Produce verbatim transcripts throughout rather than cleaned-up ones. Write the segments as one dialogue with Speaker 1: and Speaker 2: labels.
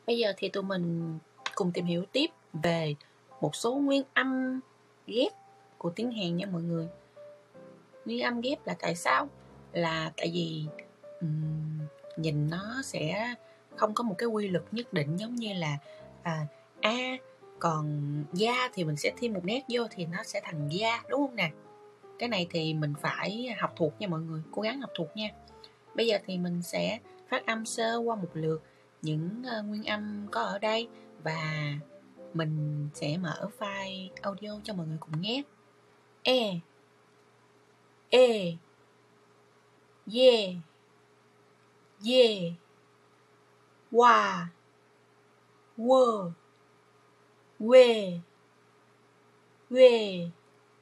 Speaker 1: Bây giờ thì tụi mình cùng tìm hiểu tiếp về một số nguyên âm ghép của tiếng Hàn nha mọi người. Nguyên âm ghép là tại sao? Là tại vì um, nhìn nó sẽ không có một cái quy luật nhất định, giống như là à, A, còn da thì mình sẽ thêm một nét vô thì nó sẽ thành da, đúng không nè? Cái này thì mình phải học thuộc nha mọi người, cố gắng học thuộc nha. Bây giờ thì mình sẽ phát âm sơ qua một lượt những uh, nguyên âm có ở đây, và mình sẽ mở file audio cho mọi người cùng nghe. E, E, Yeah, Yeah, Wa, Wo, We, We,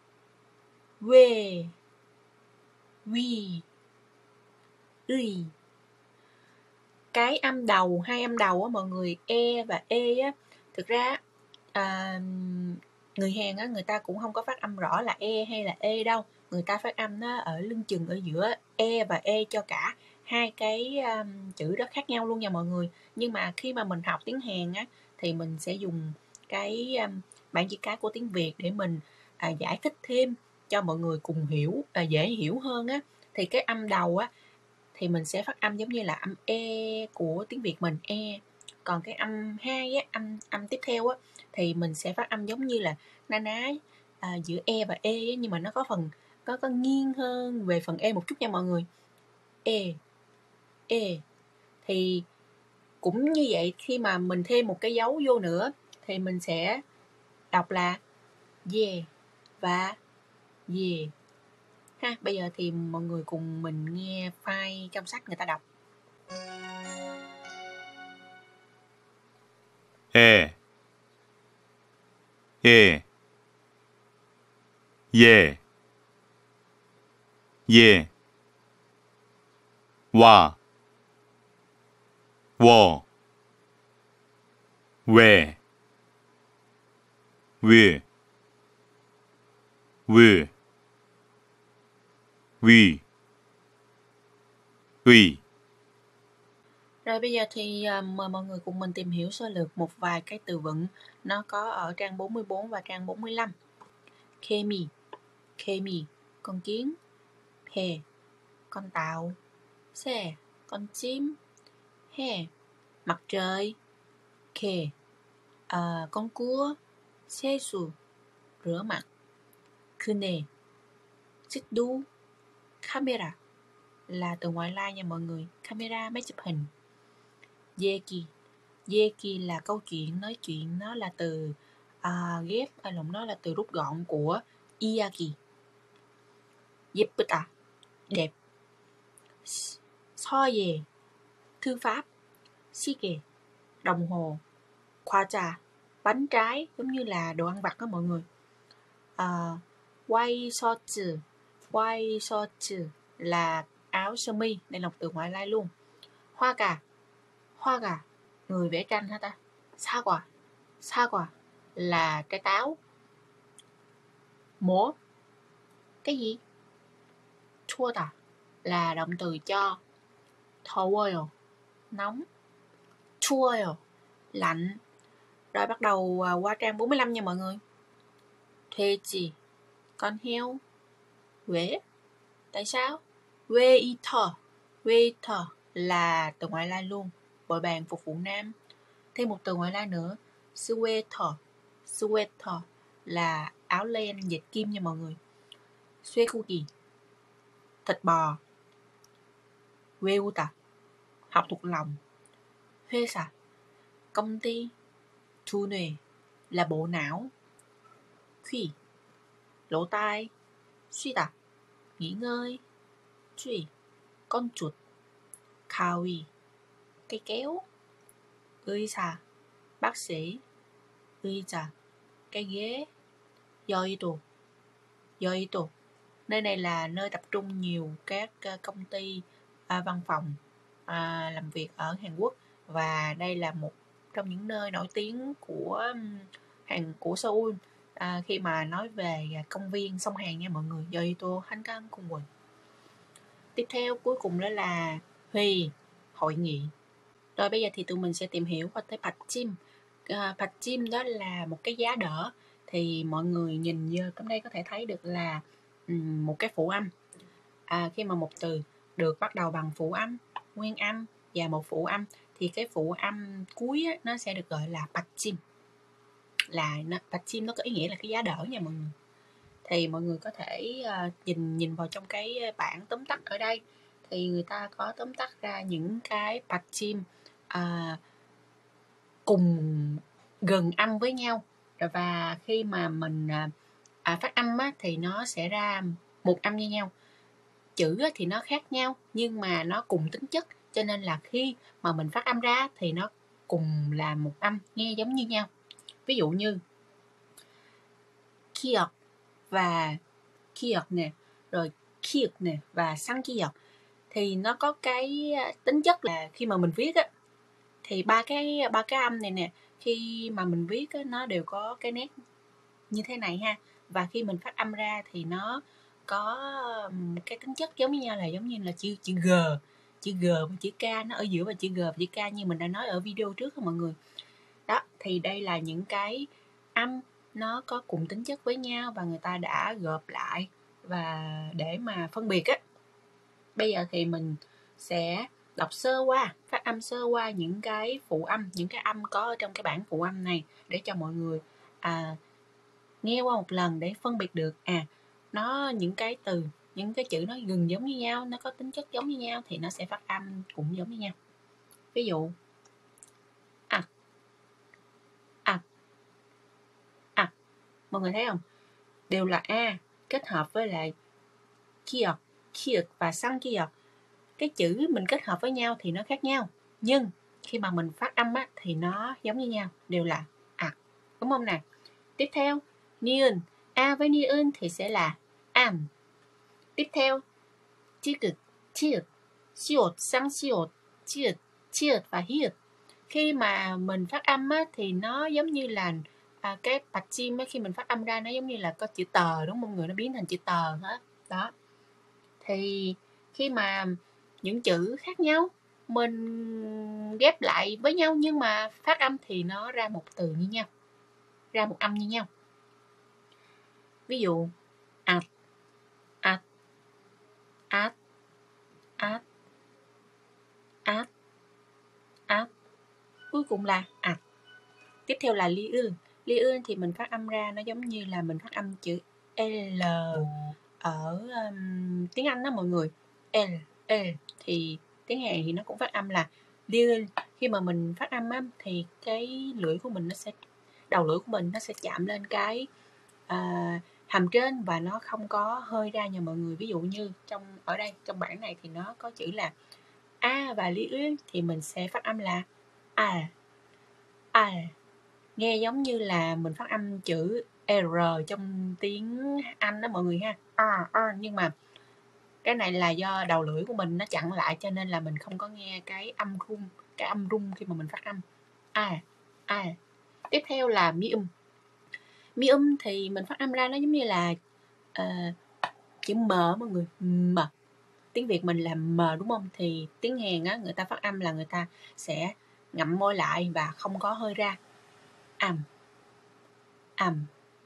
Speaker 1: We, We, Ui. Cái âm đầu, hai âm đầu á mọi người, E và E á, thực ra à, người Hàn á, người ta cũng không có phát âm rõ là E hay là E đâu. Người ta phát âm nó ở lưng chừng ở giữa E và E cho cả hai cái um, chữ đó khác nhau luôn nha mọi người. Nhưng mà khi mà mình học tiếng Hàn á, thì mình sẽ dùng cái um, bảng chữ cái của tiếng Việt để mình à, giải thích thêm cho mọi người cùng hiểu, à, dễ hiểu hơn á. Thì cái âm đầu á, thì mình sẽ phát âm giống như là âm E của tiếng Việt mình, E. Còn cái âm hai á, âm âm tiếp theo á, thì mình sẽ phát âm giống như là na ná à, giữa E và E á, nhưng mà nó có phần có có nghiêng hơn về phần E một chút nha mọi người. E, E. Thì cũng như vậy, khi mà mình thêm một cái dấu vô nữa thì mình sẽ đọc là Yeah và Yeah ha. Bây giờ thì mọi người cùng mình nghe file trong sách người ta đọc.
Speaker 2: E, E, Yeah, Yeah, Wa, Wo, We, We, We, We, We.
Speaker 1: Rồi bây giờ thì à, mời mọi người cùng mình tìm hiểu sơ lược một vài cái từ vựng nó có ở trang bốn mươi bốn và trang bốn mươi lăm. Kemi, Kemi, con kiến. He, con tàu. Se, con chim. He, mặt trời. Ke, à, con cua. Sesu, rửa mặt. Kune, xích đu. Camera là từ ngoại lai nha mọi người. Camera máy chụp hình. Yeki, Yeki là câu chuyện, nói chuyện, nó là từ à, ghép, hay là nó là từ rút gọn của Iyaki. Yeputa, đẹp. Soye, thư pháp. Shige, đồng hồ. Kwacha, bánh trái, giống như là đồ ăn vặt đó mọi người. À, Wai shorts, Wai shorts là áo sơ mi, đây là một từ ngoại lai luôn. Hoa cà, hoa cà, người vẽ tranh hả ta? Sa quả, sa quả là trái táo. Mổ, cái gì? Chua ta là động từ cho. Thawel, nóng. Chua, lạnh. Rồi bắt đầu qua trang bốn mươi lăm nha mọi người. Thuê gì? Con heo. Quế. Tại sao? Waiter, waiter là từ ngoại lai luôn, bồi bàn phục vụ nam. Thêm một từ ngoại lai nữa, sweater, sweater là áo len dệt kim nha mọi người. Suekuki, thịt bò. Weuta, học thuộc lòng. 회사, công ty. 두뇌 là bộ não. Khi, lỗ tai. 쉬다, nghỉ ngơi. Truy, con chuột. Kawi, cây kéo. 의사, bác sĩ. 의자, cái ghế. 여의도, 여의도, nơi này là nơi tập trung nhiều các công ty, à, văn phòng à, làm việc ở Hàn Quốc, và đây là một trong những nơi nổi tiếng của Hàn, của Seoul, à, khi mà nói về công viên sông Hàn nha mọi người. Yeouido Hangang-gung. Tiếp theo cuối cùng đó là Huy, hội nghị. Rồi bây giờ thì tụi mình sẽ tìm hiểu qua tới 받침. À, 받침 đó là một cái giá đỡ. Thì mọi người nhìn vô trong đây có thể thấy được là um, một cái phụ âm. À, khi mà một từ được bắt đầu bằng phụ âm, nguyên âm và một phụ âm thì cái phụ âm cuối á, nó sẽ được gọi là 받침. Là nó, 받침 nó có ý nghĩa là cái giá đỡ nha mọi người. Thì mọi người có thể uh, nhìn nhìn vào trong cái bảng tóm tắt ở đây thì người ta có tóm tắt ra những cái 받침 uh, cùng gần âm với nhau, và khi mà mình à, phát âm á, thì nó sẽ ra một âm như nhau. Chữ á, thì nó khác nhau nhưng mà nó cùng tính chất, cho nên là khi mà mình phát âm ra thì nó cùng là một âm, nghe giống như nhau. Ví dụ như ki역 và ki역 nè, rồi ki역 nè và 상기역 thì nó có cái tính chất là khi mà mình viết á, thì ba cái ba cái âm này nè, khi mà mình viết á, nó đều có cái nét như thế này ha, và khi mình phát âm ra thì nó có cái tính chất giống như nhau, là giống như là chữ chữ G, chữ G và chữ K, nó ở giữa và chữ G và chữ K như mình đã nói ở video trước đó mọi người. Đó, thì đây là những cái âm nó có cùng tính chất với nhau và người ta đã gộp lại và để mà phân biệt á. Bây giờ thì mình sẽ đọc sơ qua, phát âm sơ qua những cái phụ âm, những cái âm có ở trong cái bảng phụ âm này để cho mọi người à, nghe qua một lần để phân biệt được à nó những cái từ, những cái chữ nó gần giống như nhau, nó có tính chất giống như nhau thì nó sẽ phát âm cũng giống như nhau. Ví dụ à à à mọi người thấy không, đều là a kết hợp với lại ki역, ki역 và 상기역. Cái chữ mình kết hợp với nhau thì nó khác nhau, nhưng khi mà mình phát âm á, thì nó giống như nhau, đều là à, đúng không nè? Tiếp theo niên, a với niên thì sẽ là am. Tiếp theo tiệt, tiệt, siột, sang siột, tiệt, tiệt và hiệt. Khi mà mình phát âm á, thì nó giống như là à, cái 받침 á, khi mình phát âm ra nó giống như là có chữ tờ, đúng không người, nó biến thành chữ tờ hết đó. Thì khi mà những chữ khác nhau mình ghép lại với nhau nhưng mà phát âm thì nó ra một từ như nhau, ra một âm như nhau. Ví dụ ạt, ạt, ạt, ạt, ạt, ạt, cuối cùng là ạt. Tiếp theo là ly ương. Ly ương thì mình phát âm ra nó giống như là mình phát âm chữ L ở um, tiếng Anh đó mọi người. L, L thì tiếng Hàn thì nó cũng phát âm là ly ương. Khi mà mình phát âm á, thì cái lưỡi của mình nó sẽ, đầu lưỡi của mình nó sẽ chạm lên cái à, hàm trên và nó không có hơi ra nha mọi người. Ví dụ như trong ở đây trong bảng này thì nó có chữ là a và ly ương thì mình sẽ phát âm là a, a, nghe giống như là mình phát âm chữ R trong tiếng Anh đó mọi người ha, R, R, nhưng mà cái này là do đầu lưỡi của mình nó chặn lại cho nên là mình không có nghe cái âm rung, cái âm rung khi mà mình phát âm a, a. Tiếp theo là mi âm. Mi âm thì mình phát âm ra nó giống như là uh, chữ M mọi người, M. Tiếng Việt mình là M đúng không? Thì tiếng Hàn á, người ta phát âm là người ta sẽ ngậm môi lại và không có hơi ra. Am, am,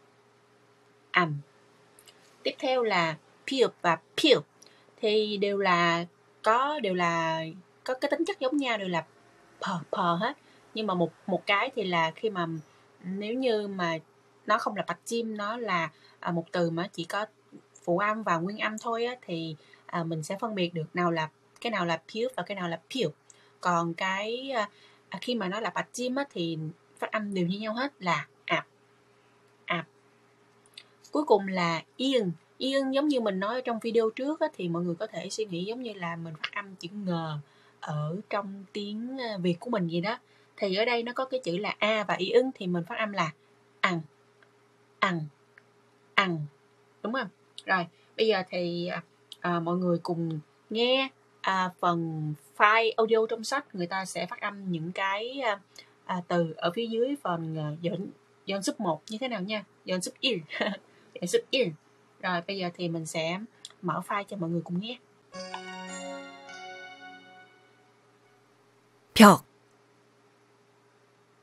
Speaker 1: am. Tiếp theo là piu và piu thì đều là có đều là có cái tính chất giống nhau, đều là pờ pờ hết. Nhưng mà một một cái thì là khi mà nếu như mà nó không là 받침, nó là à, một từ mà chỉ có phụ âm và nguyên âm thôi á, thì à, mình sẽ phân biệt được nào là cái nào là piu và cái nào là piu. Còn cái à, khi mà nó là 받침 á, thì phát âm đều như nhau hết, là ạp, ạp. Cuối cùng là yên. Yên giống như mình nói trong video trước á, thì mọi người có thể suy nghĩ giống như là mình phát âm chữ ngờ ở trong tiếng Việt của mình gì đó. Thì ở đây nó có cái chữ là a và y ưng thì mình phát âm là ăn, ăn, ăn, đúng không? Rồi bây giờ thì à, mọi người cùng nghe à, phần file audio trong sách, người ta sẽ phát âm những cái à, từ ở phía dưới phần dọn dọn sub một như thế nào nha, dọn sub yên, dọn sub yên. Rồi bây giờ thì mình sẽ mở file cho mọi người cùng nghe.
Speaker 2: 벽,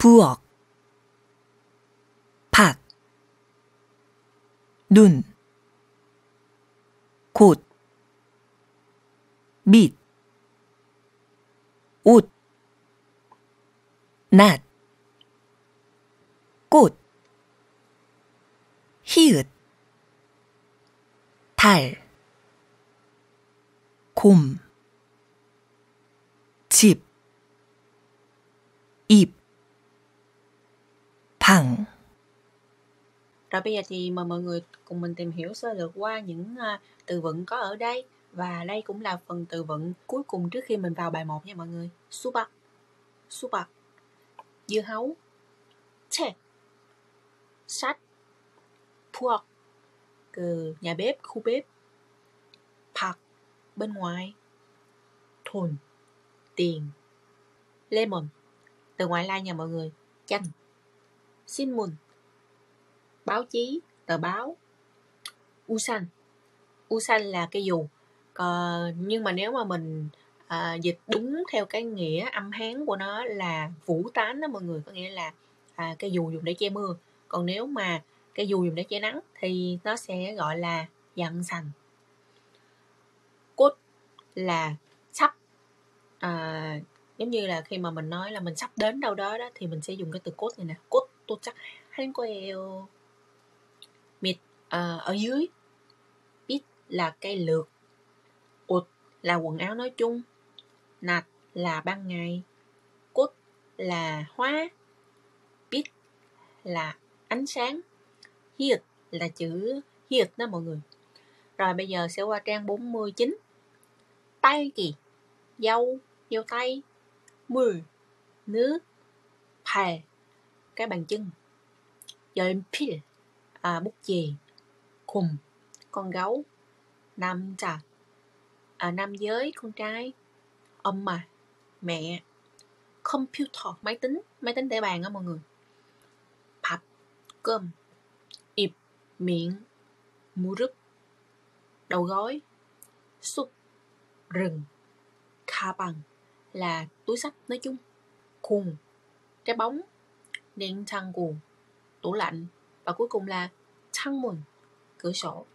Speaker 2: 부엌, 밭, 눈, 곳, 밑, 옷, 낫, 꽃, 히읗, 달, 곰, 집, 입, 방.
Speaker 1: Rồi bây giờ thì mời mọi người cùng mình tìm hiểu sơ lược qua những uh, từ vựng có ở đây. Và đây cũng là phần từ vựng cuối cùng trước khi mình vào bài một nha mọi người. 수박, 수박, dưa hấu, 책, sách, 부엌, từ nhà bếp, khu bếp, 밖, bên ngoài, 돈, tiền, lemon, từ ngoại lai nha mọi người, chanh, 신문, báo chí, tờ báo, 우산, 우산 là cây dù. Còn, nhưng mà nếu mà mình à, dịch đúng theo cái nghĩa âm Hán của nó là vũ tán đó mọi người, có nghĩa là à, cây dù dùng để che mưa. Còn nếu mà cây dù dùng để che nắng thì nó sẽ gọi là dặn sành. Cốt là sắp, à, giống như là khi mà mình nói là mình sắp đến đâu đó, đó thì mình sẽ dùng cái từ cốt này nè. Cốt tôi chắc hắn có eo mịt à, ở dưới. Biết là cây lược, ụt là quần áo nói chung, nạt là ban ngày, cốt là hóa, biết là ánh sáng, hiệt là chữ hiệt đó mọi người. Rồi bây giờ sẽ qua trang bốn mươi chín. Tay kỳ, dâu, dâu tay, mười, nước, phè, cái bàn chân, 연필, à, bút chì, khùng, con gấu, nam trà, à, nam giới, con trai, 엄마, mẹ, computer, máy tính, máy tính để bàn đó mọi người, 밥, cơm, 입, miệng, 무릎, đầu gối, 숲, rừng, 가방 là túi xách nói chung, khùng, trái bóng, 냉장고, tủ lạnh, và cuối cùng là 창문, cửa sổ.